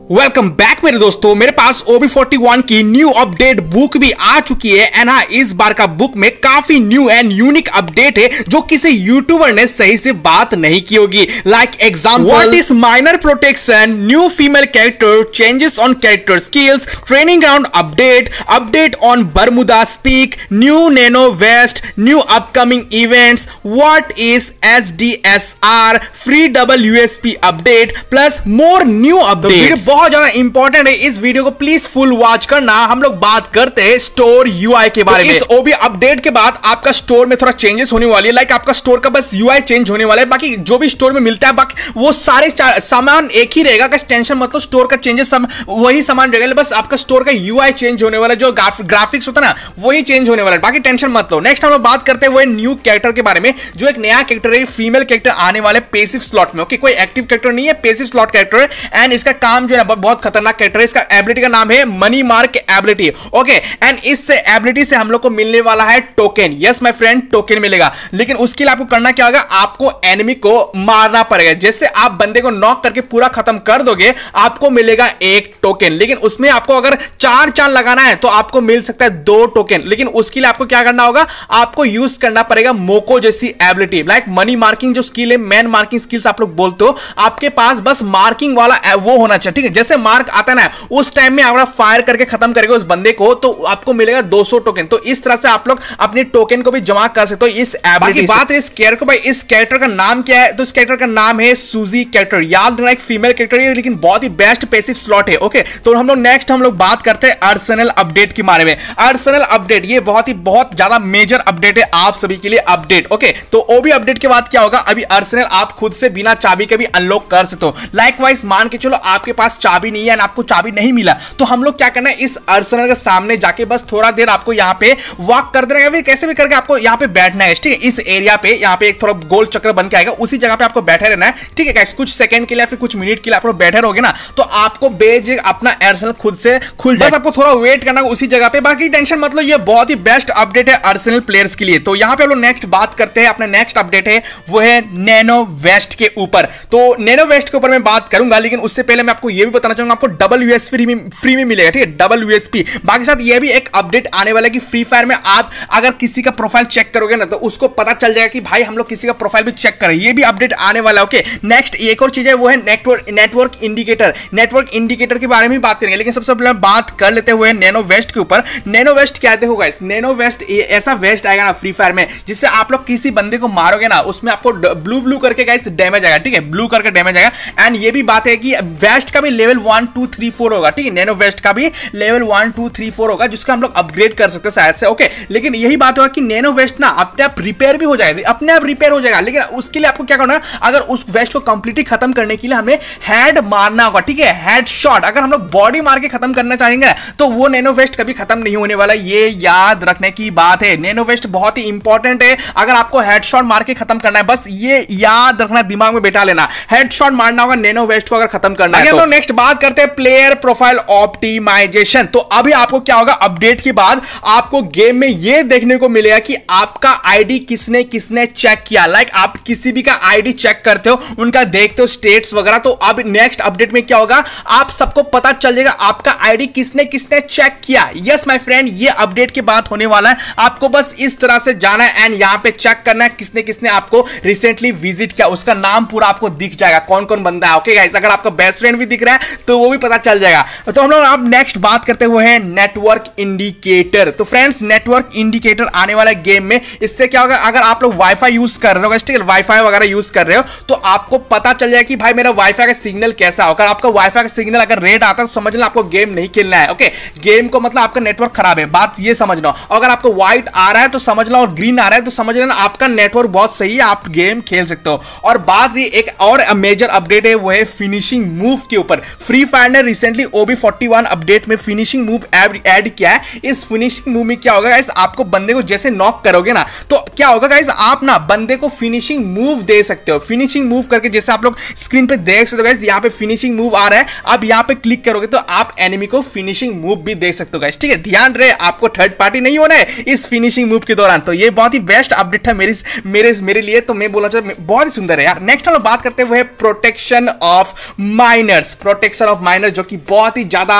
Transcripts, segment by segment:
Welcome back मेरे दोस्तों। मेरे पास OB41 की न्यू अपडेट बुक भी आ चुकी है एंड हाँ, इस बार का बुक में काफी न्यू एंड यूनिक अपडेट है जो किसी यूट्यूबर ने सही से बात नहीं की होगी। Like example, what is minor protection, new female character, changes on character skills, training ground update, update on Bermuda speak, new nano vest, new upcoming events, what is SDSR, free double USP update plus more new update. बहुत ज्यादा important है, इस video को please full watch करना। हम लोग बात करते हैं स्टोर UI के बारे में। इस OB अपडेट के बाद आपका स्टोर में थोड़ा चेंजेस होने वाली है। लाइक आपका स्टोर का बस UI चेंज होने वाला है, बाकी जो भी स्टोर में मिलता है बाकी वो सारे सामान एक ही रहेगा। टेंशन मतलब स्टोर का चेंजेस वही सामान रहेगा, बस आपका स्टोर का UI चेंज होने वाला है। जो ग्राफिक्स होता है ना वही चेंज होने वाला है, बाकी टेंशन मत लो। नेक्स्ट हम लोग बात करते हैं वो न्यू कैरेक्टर के बारे में, जो एक नया कैरेक्टर है, फीमेल कैरेक्टर आने वाले पैसिव स्लॉट में। ओके, कोई एक्टिव कैरेक्टर नहीं है, पैसिव स्लॉट कैरेक्टर है एंड इसका काम जो है बहुत खतरनाक कैरेक्टर है। इसका एबिलिटी का नाम है money mark ability. Okay, and इस एबिलिटी से हम लोग को मिलने वाला है token. Yes my friend, token मिलेगा, लेकिन उसके लिए आपको करना क्या होगा, आपको एनिमी को मारना पड़ेगा। जैसे आप बंदे को नॉक करके पूरा खत्म कर दोगे आपको मिलेगा एक टोकन, लेकिन उसमें आपको अगर चार लगाना है तो आपको मिल सकता है 2 टोकन। लेकिन उसके लिए आपको क्या करना होगा, आपको यूज करना पड़ेगा मोको जैसी एबिलिटी। लाइक मनी मार्किंग जो स्किल है, मैन मार्किंग स्किल्स आप लोग बोलते हो, आपके पास बस मार्किंग वाला वो होना चाहिए। ठीक है, जैसे मार्क आता है ना उस टाइम में आप फायर करके खत्म करेंगे उस बंदे को तो आपको मिलेगा 200 टोकन। तो इस तरह से आप लोग अपने टोकन को भी जमा कर सकते हो इस एबिलिटी से। बात है इस कैरेक्टर, भाई इस कैरेक्टर का नाम क्या है, तो इस कैरेक्टर का नाम है सूजी कैरेक्टर। याद रखना एक फीमेल कैरेक्टर है, लेकिन बहुत ही बेस्ट पैसिव स्लॉट है। ओके, तो हम लोग नेक्स्ट बात करते हैं आर्सेनल अपडेट के बारे में। आर्सेनल अपडेट ये बहुत ज्यादा मेजर अपडेट है आप सभी के लिए अपडेट। ओके, तो OB अपडेट के बाद क्या होगा, अभी आर्सेनल आप खुद से बिना चाबी के भी अनलॉक कर सकते हो। लाइकवाइज मान के चलो आपके पास चाबी नहीं है, आपको चाबी नहीं मिला तो हम लोग क्या करना है, इस आर्सेनल के सामने जाके बस थोड़ा देर आपको यहाँ पे वॉक कर देना है, कैसे भी करके आपको यहाँ पे बैठना है। ठीक है, इस एरिया पे यहाँ पे एक थोड़ा गोल चक्र बन के आएगा, उसी जगह पे आपको बैठे रहना है। ठीक है गाइस, कुछ सेकंड के लिए फिर कुछ मिनट के लिए आप लोग बैठे रहोगे ना तो आपको बेज अपना आर्सेनल खुद से खुल जाएगा। बस आपको थोड़ा वेट करना है उसी जगह पे, बाकी टेंशन मतलब ये बहुत ही बेस्ट अपडेट है आर्सेनल प्लेयर्स के लिए। तो यहाँ पे हम लोग नेक्स्ट बात करते हैं, अपना नेक्स्ट अपडेट है वो है नैनो वेस्ट के ऊपर। तो नैनो वेस्ट के ऊपर मैं बात करूंगा, लेकिन उससे पहले मैं आपको ये भी बताना चाहूंगा, आपको डबल USP फ्री में मिलेगा। ठीक है, डबल USP। बाकी साथ ये भी एक अपडेट आने वाला है कि फ्री फायर में आप अगर किसी का प्रोफाइल चेक करोगे ना तो उसको पता चल जाएगा कि भाई हम लोग किसी का प्रोफाइल भी चेक करें। ये भी अपडेट आने वाला है। ओके, नेक्स्ट एक और चीज है वो है नेटवर्क इंडिकेटर। नेटवर्क इंडिकेटर के बारे में बात करेंगे, लेकिन सबसे पहले बात कर लेते हुए नैनो वेस्ट के ऊपर। नैनो वेस्ट क्या देखो गाइस, नैनो वेस्ट ऐसा वेस्ट आएगा ना फ्री फायर में जिससे आप लोग किसी बंदे को मारोगे ना उसमें आपको ब्लू करके गाइस डैमेज आएगा। ठीक है, ब्लू करके डैमेज आएगा। एंड ये भी बात है कि वेस्ट का भी लेवल 1 2 3 4 होगा। ठीक है, नैनो वेस्ट का भी लेवल 1 2 3 4 होगा, जिसका हम लोग अपग्रेड कर सकते हैं शायद से। ओके, लेकिन यही बात होगा कि नैनो वेस्ट ना अपने आप रिपेयर भी हो जाएगा, अपने आप रिपेयर हो जाएगा, लेकिन उसके लिए आपको क्या करना है, अगर उस वेस्ट को कंप्लीटली खत्म करने के लिए हमें हेड मारना होगा। ठीक है, हेड शॉट। अगर हम लोग बॉडी मार के खत्म करना चाहेंगे तो वो नैनो वेस्ट कभी खत्म नहीं होने वाला, ये याद रखने की बात है। नैनो वेस्ट बहुत ही इंपॉर्टेंट है, अगर आपको हेडशॉट मार के खत्म करना है, बस ये याद रखना, दिमाग में बैठा लेना, हेडशॉट मारना होगा नैनो वेस्ट को अगर खत्म करना है। तो नेक्स्ट बात करते हैं प्लेयर प्रोफाइल ऑप्टिमाइजेशन। तो अभी आपको क्या होगा, अपडेट के बाद आपको गेम में यह देखने को मिलेगा कि आपका आईडी किसने चेक किया। लाइक आप किसी भी का आईडी चेक करते हो, उनका देखते हो स्टेट्स वगैरह, तो अब नेक्स्ट अपडेट में क्या होगा, आप सबको पता चल जाएगा आपका आईडी किसने चेक किया। यस माय फ्रेंड, ये अपडेट के बाद होने वाला है। आपको बस इस तरह से जाना है एंड यहां पे चेक करना है किसने आपको रिसेंटली विजिट किया, उसका नाम पूरा आपको दिख जाएगा, कौन कौन बंदा है। ओके गाइस, अगर आपका बेस्ट फ्रेंड भी दिख रहा है तो वो भी पता चल जाएगा। तो हम लोग अब नेक्स्ट बात करते हुए हैं नेटवर्क इंडिकेटर। तो फ्रेंड्स, नेटवर्क इंडिकेटर आने वाला गेम में, इससे क्या होगा, अगर आप लोग वाईफाई यूज कर रहे हो, ठीक है, वाईफाई वगैरह यूज कर रहे हो तो आपको पता चल जाएगा कि भाई मेरा वाईफाई का सिग्नल कैसा है। अगर आपका वाईफाई का सिग्नल अगर रेड आता है तो समझ लेना आपको गेम नहीं खेलना है। ओके, गेम को मतलब आपका नेटवर्क खराब है, बात ये समझना। अगर आपको व्हाइट आ रहा है तो समझ लो, और ग्रीन आ रहा है तो समझ लेना आपका नेटवर्क बहुत सही है, आप गेम खेल सकते हो। और बात रही एक और मेजर अपडेट है वो है फिनिशिंग मूव के ऊपर। फ्री फायर ने रिसेंटली OB41 अपडेट में फिनिशिंग मूव ऐड किया है। इस फिनिशिंग मूव में क्या होगा गाइस, आपको बंदे को जैसे नॉक करोगे ना तो क्या होगा गाइस, आप ना बंदे को फिनिशिंग मूव दे सकते हो। फिनिशिंग मूव करके जैसे आप लोग स्क्रीन पे देख सकते हो गाइस, यहाँ पे फिनिशिंग मूव आ रहा है, अब यहाँ पे क्लिक करोगे तो आप एनिमी को फिनिशिंग मूव भी देख सकते हो गाइस। ठीक है, ध्यान रहे आपको थर्ड पार्टी नहीं होना है इस फिनिशिंग मूव के दौरान। तो ये बहुत ही बेस्ट अपडेट है मेरे लिए, तो मैं बोलना चाहता हूं बहुत ही सुंदर है यार। नेक्स्ट हम लोग बात करते हुए protection of miners. Protection of minor, जो कि बहुत ही ज्यादा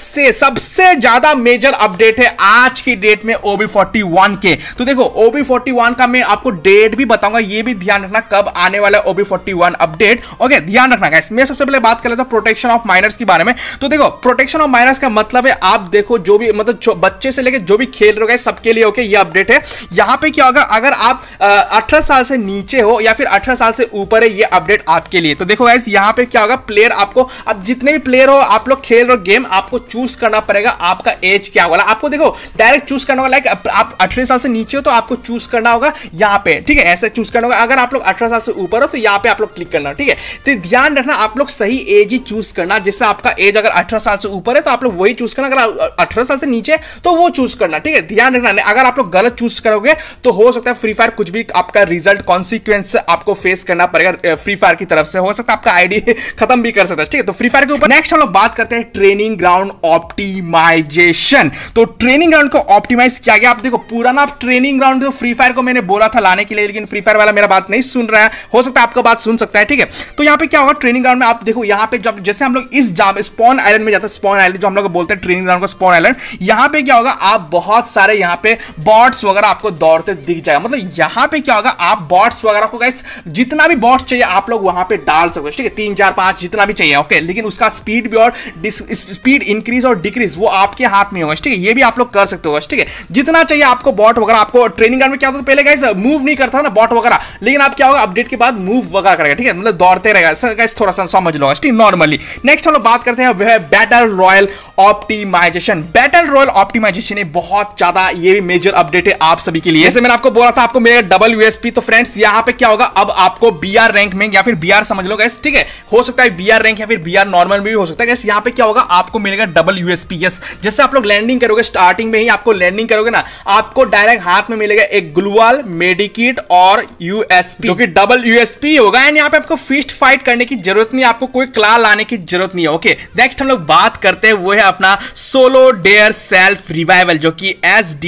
सबसे ज्यादा मेजर अपडेट है आज की डेट में OB41 के। तो देखो OB41 का मैं आपको डेट भी बताऊंगा, ये भी ध्यान रखना कब आने वाला है OB41 अपडेट। ओके, ध्यान रखना गाइस। मैं सबसे पहले बात कर लेता हूं प्रोटेक्शन ऑफ माइनर्स के बारे में। तो देखो प्रोटेक्शन ऑफ माइनर्स का मतलब है, आप देखो जो भी मतलब बच्चे से लेकर जो भी खेल रहे हो सबके लिए ओके ये अपडेट है। यहां पे क्या होगा, अगर आप 18 साल से नीचे हो या फिर 18 साल से ऊपर है, ये अपडेट आपके लिए। तो देखो गाइस यहां पे क्या होगा, प्लेयर आपको, अब जितने भी प्लेयर हो आप लोग खेल रहे हो गेम, आपको चूज करना पड़ेगा आपका एज क्या होगा। आपको देखो डायरेक्ट चूज करना होगा, लाइक आप 18 साल से नीचे हो तो आपको चूज करना होगा यहां पे, ठीक है, ऐसे चूज करना होगा। अगर आप लोग 18 साल से ऊपर हो तो यहां पे आप लोग क्लिक करना, ठीक है। तो ध्यान रखना आप लोग सही एज ही चूज करना, जिससे आपका एज अगर 18 साल से ऊपर है तो आप लोग वही चूज करना, अगर 18 साल से नीचे तो वो चूज करना, ठीक है। ध्यान रखना अगर आप लोग गलत चूज करोगे तो हो सकता है फ्री फायर कुछ भी आपका रिजल्ट कॉन्सिक्वेंस आपको फेस करना पड़ेगा फ्री फायर की तरफ से, हो सकता है आपका आईडी खत्म भी कर सकता है, ठीक है। तो फ्री फायर के ऊपर नेक्स्ट हम लोग बात करते हैं ट्रेनिंग ग्राउंड ऑप्टिमाइजेशन। तो ट्रेनिंग ग्राउंड को ऑप्टिमाइज किया गया। आप देखो पुराना ट्रेनिंग ग्राउंड तो फ्री फायर को मैंने बोला था लाने के लिए, लेकिन फ्री फायर वाला मेरा बात नहीं सुन रहा है, हो सकता है आपका बात सुन सकता है, ठीक है। तो यहाँ पे क्या होगा, ट्रेनिंग ग्राउंड में आप देखो यहाँ पे जब जैसे हम लोग इस स्पॉन आइलैंड में जाते हैं, स्पॉन आइलैंड जो हम लोग बोलते हैं ट्रेनिंग ग्राउंड को स्पॉन आइलैंड, यहाँ पे क्या होगा, आप बहुत सारे यहाँ पे बॉट्स वगैरह आपको दौड़ते दिख जाएगा। मतलब यहाँ पे क्या होगा, आप बॉट्स वगैरह को गाइस जितना भी बॉट्स चाहिए आप लोग वहां पे डाल सकते हो, ठीक है, 3 4 5 जितना भी चाहिए, ओके। लेकिन उसका स्पीड भी और स्पीड इंक्रीज और डिक्रीज वो आपके हाथ में होगा, ठीक है। ये भी आप लोग कर सकते हो, ठीक है। जितना चाहिए आपको बॉट वगैरह, आपको ट्रेनिंग ग्राउंड में क्या होता था पहले गाइस, मूव नहीं करता ना बॉट वगैरह, लेकिन आप क्या होगा अपडेट के बाद मूव वगैरह करेगा, ठीक है, मतलब दौड़ते रहेगा गाइस, थोड़ा सा समझ लो, ठीक, नॉर्मली। नेक्स्ट हम लोग बात करते हैं वह है battle royale optimization. Battle royale optimization बहुत ज्यादा ये भी मेजर अपडेट है आप सभी के लिए। जैसे मैंने आपको बोला था आपको मेरा डबल यूएसपी, तो फ्रेंड्स यहाँ पे क्या होगा, अब आपको बीआर रैंक में या फिर बीआर समझ लो गाइस, ठीक है, हो सकता है बीआर रैंक या फिर बीआर नॉर्मल में भी हो सकता है गाइस। यहाँ पे क्या होगा, आपको मिलेगा डबल यूएसपी। यस, जैसे आप लोग लैंडिंग करोगे, स्टार्टिंग में ही आपको लैंडिंग करोगे ना, आपको डायरेक्ट हाथ में मिलेगा एक ग्लूवाल, मेडिकिट और यूएसपी, जो कि डबल यूएसपी होगा। एंड यहाँ पे आपको फिस्ट फाइट करने की जरूरत नहीं, आपको कोई क्ला लाने की जरूरत नहीं है, ओके। नेक्स्ट हम लोग बात करते हैं वो है अपना सोलो डेयर सेल्फ रिवाइवल, जो कि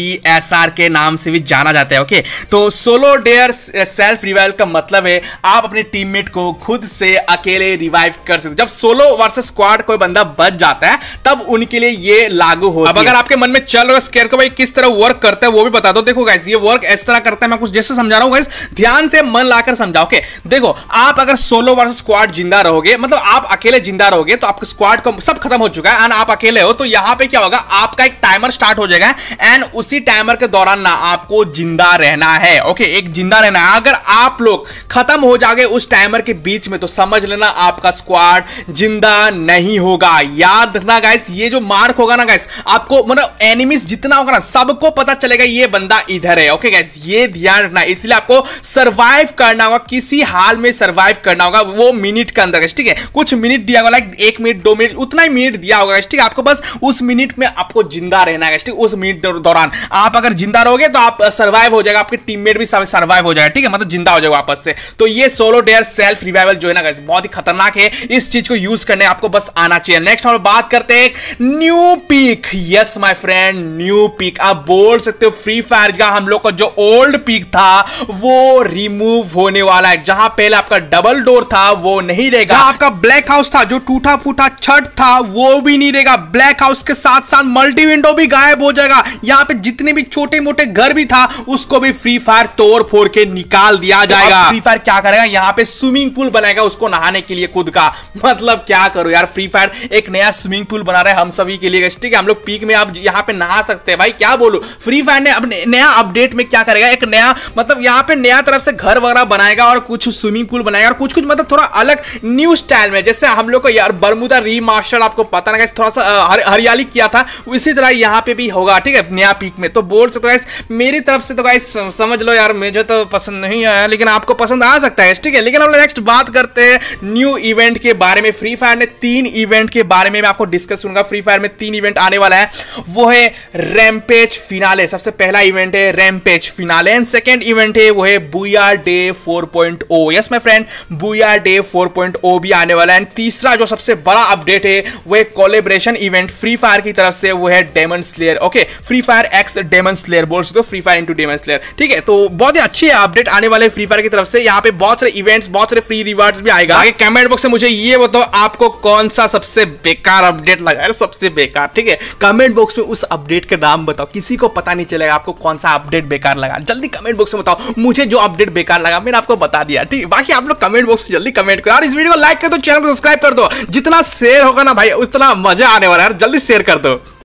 SDSR के नाम से भी जाना जाता है, ओके। तो सोलो डेयर सेल्फ रिवाइवल का मतलब है आप अपने टीममेट को खुद से अकेले रिवाइव कर सकते हो। जब सोलो वर्सेस स्क्वाड कोई बंदा बच जाता है तब उनके लिए ये लागू होता है। अब अगर आपके मन में चल रहा है स्केयर को भाई किस तरह वर्क करता है वो भी बता दो। देखो गाइस ये वर्क इस तरह करता है, मैं कुछ जैसे समझा रहा हूं गाइस, ध्यान से मन लाकर समझाओ, ओके। देखो आप अगर सोलो वर्सेस स्क्वाड जिंदा रहोगे, मतलब आप अकेले जिंदा रहोगे, तो आपके स्क्वाड को सब खत्म हो चुका है एंड आप अकेले हो, तो यहां पे क्या होगा, आपका एक टाइमर स्टार्ट हो जाएगा एंड उसी टाइमर के दौरान ना आपको जिंदा रहना है, ओके, एक जिंदा रहना है। अगर आप लोग खत्म हो जाओगे उस टाइमर के बीच में तो समझ लेना आपका स्क्वाड जिंदा नहीं होगा। याद रखना गाइस, ये जो मार्क होगा ना गाइस, आपको मतलब एनिमीज जितना होगा ना सबको पता चलेगा ये बंदा इधर है, ओके गाइस, ये ध्यान रखना। इसलिए आपको सरवाइव करना होगा, किसी हाल में सरवाइव करना होगा, वो मिनट के अंदर, ठीक है। कुछ मिनट दिया होगा, लाइक 1 मिनट 2 मिनट उतना ही मिनट दिया होगा, ठीक है। आपको बस उस मिनट में आपको जिंदा रहना है, ठीक है। उस मिनट दौरान आप अगर जिंदा रहोगे तो आप सर्वाइव हो जाएगा, आपके टीममेट भी सर्वाइव हो जाएगा, ठीक है, मतलब जिंदा हो जाएगा वापस से। तो ये सोलो डेयर सेल्फ रिवाइवल जो है ना गाइस बहुत ही खतरनाक है, इस चीज को यूज करने आपको बस आना चाहिए। नेक्स्ट हम बात करते हैं new peak. Yes my friend, new peak. आप बोल सकते हो फ्री फायर का हम लोग का जो ओल्ड पीक था वो रिमूव होने वाला है। जहां पहले आपका डबल डोर था वो नहीं रहेगा, जहां आपका ब्लैक हाउस था, जो टूटा फूटा छत था वो भी नहीं रहेगा। ब्लैक हाउस के साथ साथ मल्टी विंडो भी गायब हो जाएगा। यहां पे जितने भी छोटे मोटे घर भी था उसको भी फ्री फायर तोड़ फोड़ के निकाल दिया जाएगा। फ्री फायर क्या करेगा, यहां पे स्विमिंग पूल बनाएगा उसको नहाने के लिए खुद का। मतलब क्या करो यार, फ्री फायर एक नया स्विमिंग पूल बना रहा है हम सभी के लिए, ठीक है। हम लोग पीक में अब यहां पे नहा सकते हैं भाई, क्या बोलूं। फ्री फायर ने अब नया अपडेट में क्या करेगा, एक नया मतलब यहां पे नया तरफ से घर वगैरह बनाएगा और कुछ स्विमिंग पूल बनाएगा और कुछ मतलब थोड़ा अलग न्यू स्टाइल में, जैसे हम लोग को यार बर्मुदा रीमास्टर आपको पता ना, थोड़ा सा हरियाली किया था, उसी तरह यहां पे भी होगा, ठीक है, नया पीक में। तो बोल सकते हो मेरी तरफ से तो गाइस समझ लो यार, मुझे तो पसंद नहीं आया लेकिन आपको पसंद आ सकता है, ठीक है। लेकिन हम लोग नेक्स्ट बात करते हैं न्यू इवेंट के बारे में। फ्री फायर ने 3 इवेंट के बारे में मैं आपको डिस्कस करूंगा। फ्री फायर में 3 इवेंट आने वाला है, वो है रैम्पेज फिनाले। सबसे पहला इवेंट है rampage finale and second event है वो है Booyah Day 4.0। Yes my friend, Booyah Day 4.0 भी आने वाला है। एंड तीसरा जो सबसे बड़ा अपडेट है वो है कोलैबोरेशन इवेंट फ्री फायर की तरफ से, वो है Demon Slayer. Okay, Free Fire X Demon Slayer बोल सकते हो, Free Fire into Demon Slayer. ठीक है, तो बहुत ही अच्छी अपडेट आने वाले फ्री फायर की तरफ से। यहाँ पे बहुत सारे इवेंट्स, बहुत सारे फ्री रिवार्ड्स भी आएगा। आगे कमेंट बॉक्स में मुझे ये बताओ आपको कौन सा सबसे बेकार अपडेट लगा है, सबसे बेकार। ठीक है, कमेंट बॉक्स में उस अपडेट का नाम बताओ, किसी को पता नहीं चलेगा आपको कौन सा अपडेट बेकार लगा। जल्दी कमेंट बॉक्स में बताओ, मुझे जो अपडेट बेकार लगा मैंने आपको बता दिया। ठीक है, बाकी आप लोग कमेंट बॉक्स में जल्दी कमेंट करो और इस वीडियो को लाइक कर दो, चैनल को सब्सक्राइब कर दो। जितना शेयर होगा ना भाई उतना मजा आने वाला है, जल्दी शेयर कर दो।